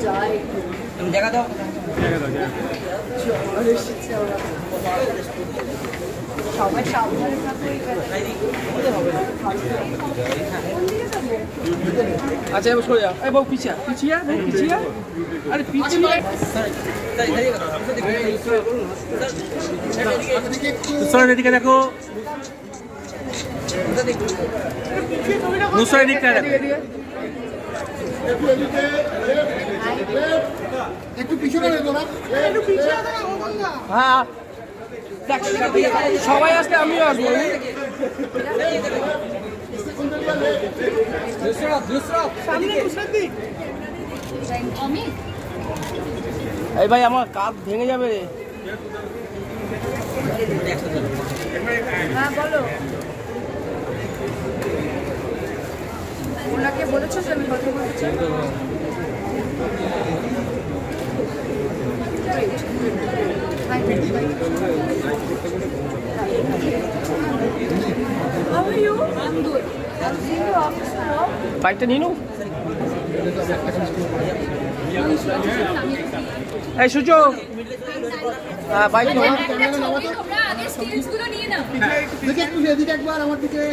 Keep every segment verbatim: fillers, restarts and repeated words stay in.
যাই তুমি জায়গা দাও জায়গা দাও সবাই সাবধানে থাকো। আচ্ছা এবার সরে যাও। এই বাবু পিছিয়ে পিছিয়ে পিছিয়ে আরে পিছিয়ে নুসরাত এদিকে দেখো, নুসরাত এদিকে দেখো, একটু পিছনে রেখো না, একটু পিছনে দাও। হ্যাঁ সবাই আসলে আমিও আসবো। এই ভাই আমার কাপ ভেঙে যাবে রে। হ্যাঁ বলো, ওনাকে বলেছো যে আমি কথা বলছি? How are you? I'm good. I'm seeing your office now. বাইকটা নিয়ে নাও। এই সুযোগ হ্যাঁ বাইক নাও। আগে স্টিলস গুলো নিয়ে নাও। দেখে একটু এদিকে একবার আমার দিকে,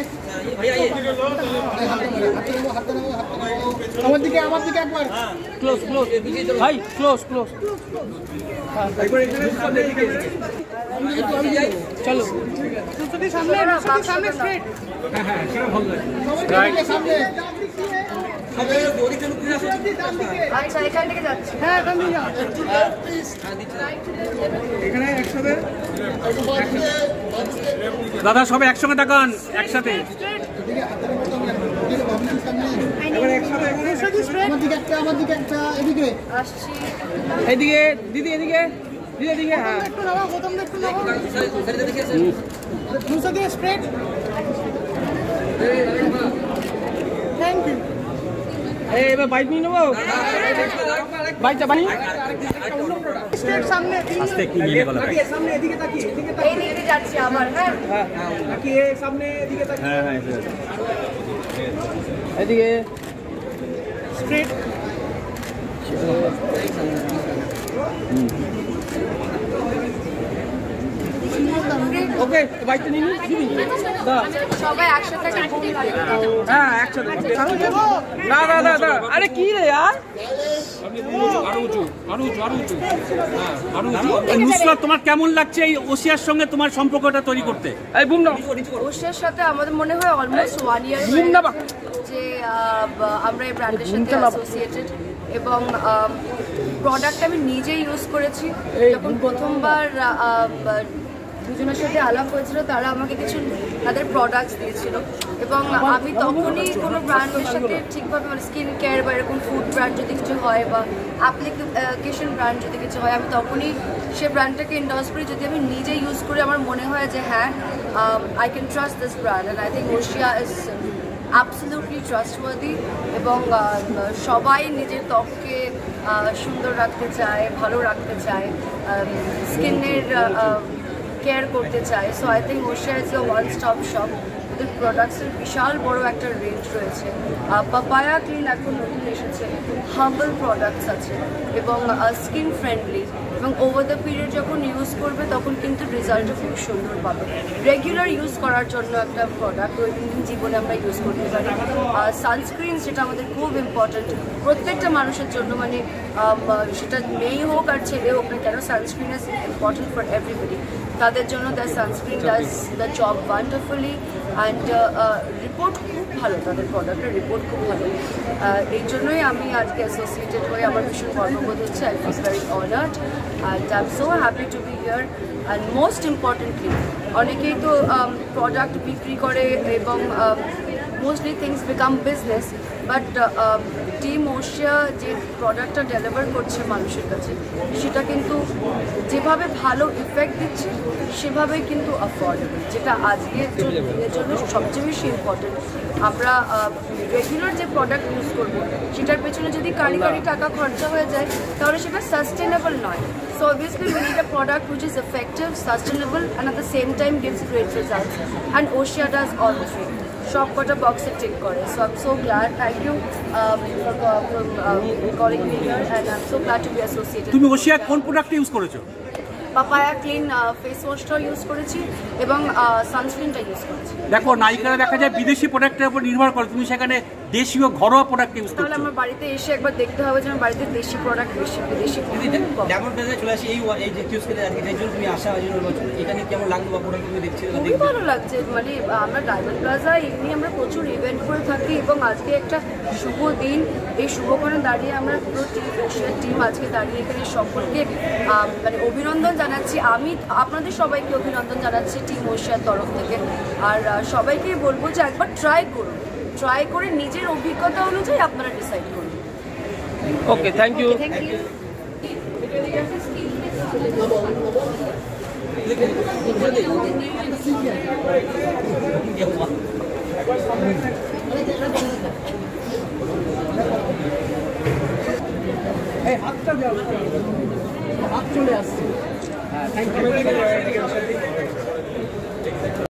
আমার দিকে আমার দিকে একবার ক্লোজ ক্লোজ ভাই ক্লোজ ক্লোজ চলো সামনে সামনে স্ট্রেট। হ্যাঁ হ্যাঁ সেটা ভালো সামনে। আচ্ছা এখান থেকে যাচ্ছি। হ্যাঁ এখান থেকে যাও, এখানে একসাথে দাদা সবাই একসঙ্গে তাকান একসাথে। এবার একসাথে আমার দিকে একটা, আমার দিকে একটা, এদিকে আসছি। এদিকে দিদি এদিকে দিদি এদিকে হ্যাঁ একটু নাও, প্রথম একটু নাও, দুশো দিয়ে স্ট্রেট। Thank you. এই এবার বাইক নিয়ে নেবো, বাইকটা বানি স্ট্রেট সামনে, আস্তে একটু নিয়ে গেল সামনে এদিকে তাকিয়ে, এদিকে এই নিতে যাচ্ছি আবার। হ্যাঁ তাকিয়ে সামনে এদিকে তাকিয়ে, হ্যাঁ হ্যাঁ এদিকে স্ট্রেট। ওকে বাইকটা নিয়ে নিই দিদি দাদা সবাই একসাথে একটা বোন লাগে। হ্যাঁ একসাথে না না না না আরে কি রে यार নুসরাত তোমার কেমন লাগছে এই ওশিয়ার সঙ্গে তোমার সম্পর্কটা তৈরি করতে? এই বুম না ওশিয়ার সাথে আমাদের মনে হয় অলমোস্ট ওয়ান ইয়ার বুম না বা যে আমরা এই ব্র্যান্ডের সাথে অ্যাসোসিয়েটেড এবং প্রোডাক্ট আমি নিজে ইউজ করেছি। যখন প্রথমবার দুজনের সাথে আলাপ হয়েছিল তারা আমাকে কিছু তাদের প্রোডাক্টস দিয়েছিল এবং আমি তখনই কোনো ব্র্যান্ডের সাথে ঠিকভাবে মানে স্কিন কেয়ার বা এরকম ফুড ব্র্যান্ড যদি কিছু হয় বা অ্যাপ্লিকেশন ব্র্যান্ড যদি কিছু হয় আমি তখনই সে ব্র্যান্ডটাকে এন্ডোর্স করি যদি আমি নিজে ইউজ করি আমার মনে হয় যে হ্যাঁ I can trust this brand and I think Oshea is absolutely trustworthy এবং সবাই নিজের ত্বককে সুন্দর রাখতে চায়, ভালো রাখতে চায়, স্কিনের কেয়ার করতে চায়। So I think Oshea is a one stop shop. ওদের প্রোডাক্টসের বিশাল বড় একটা রেঞ্জ রয়েছে। পাপায়া ক্লিন এখন নতুন এসেছে, হার্বাল প্রোডাক্টস আছে এবং স্কিন ফ্রেন্ডলি এবং ওভার দ্য পিরিয়ড যখন ইউজ করবে তখন কিন্তু রেজাল্টও খুব সুন্দর পাবে। রেগুলার ইউজ করার জন্য একটা প্রোডাক্ট দৈনন্দিন জীবনে আমরা ইউজ করতে পারি। সানস্ক্রিন সেটা আমাদের খুব ইম্পর্ট্যান্ট প্রত্যেকটা মানুষের জন্য, মানে সেটা মেয়ে হোক আর ছেলে হোক না কেন, sunscreen is important for everybody. তাদের জন্য the sunscreen does the job wonderfully and report খুব ভালো, তাদের প্রোডাক্টের রিপোর্ট খুব ভালো। এই জন্যই আমি আজকে অ্যাসোসিয়েটেড হয়ে আমার ভীষণ গর্ববোধ হচ্ছে। I feel very honoured and I am so happy to be here. And most importantly অনেকেই তো প্রোডাক্ট বিক্রি করে এবং mostly things become business, but team Oshea যে প্রোডাক্টটা ডেলিভার করছে মানুষের কাছে সেটা কিন্তু যেভাবে ভালো ইফেক্ট দিচ্ছে সেভাবেই কিন্তু অ্যাফোর্ডেবল, যেটা আজকের দিনের জন্য সবচেয়ে বেশি ইম্পর্টেন্ট। আমরা রেগুলার যে প্রোডাক্ট ইউজ করবো সেটার পেছনে যদি কারি কারি টাকা খরচা হয়ে যায় তাহলে সেটা সাস্টেনেবল নয়। So obviously we need a product which is effective, sustainable and at the same time gives great results, and Oshia does all three. সব কটা বক্সে টিক করে। So I am so glad, thank you for calling me here and I am so glad to be associated. তুমি ওশিয়ার কোন product use করেছো? Papaya clean face ওয়াশটাও use করেছি এবং সানস্ক্রিনটা ইউজ করেছি। দেখো নায়িকারা দেখা যায় বিদেশি প্রোডাক্টের উপর নির্ভর করে, তুমি সেখানে দেশীয় ঘরোয়া প্রোডাক্ট ইউজ তাহলে করছো। আমার বাড়িতে এসে একবার দেখতে হবে যে আমার বাড়িতে দেশি প্রোডাক্ট বেশি, বিদেশি ডায়মন্ড প্লাজায় চলে আসি এই এই যে চুজ করে আজকে যেই জন্য তুমি আসা হয় এটা নিয়ে কেমন লাগলো বা প্রোডাক্ট তুমি দেখছিলে? খুবই ভালো লাগছে। মানে আমরা ডায়মন্ড প্লাজা এমনি আমরা প্রচুর ইভেন্ট করে থাকি এবং আজকে একটা শুভ দিন, এই শুভক্ষণে দাঁড়িয়ে আমরা পুরো টিম ওশিয়ার টিম আজকে দাঁড়িয়ে এখানে সকলকে মানে অভিনন্দন জানাচ্ছি। আমি আপনাদের সবাইকে অভিনন্দন জানাচ্ছি টিম ওশিয়ার তরফ থেকে। আর সবাইকে বলবো যে একবার ট্রাই করুন, ট্রাই করে নিজের অভিজ্ঞতা অনুযায়ী আপনারা ডিসাইড করুন। Okay, thank you. Thank you. এই হাতটা দাও, হাত চলে আসছে। হ্যাঁ, থ্যাংক ইউ।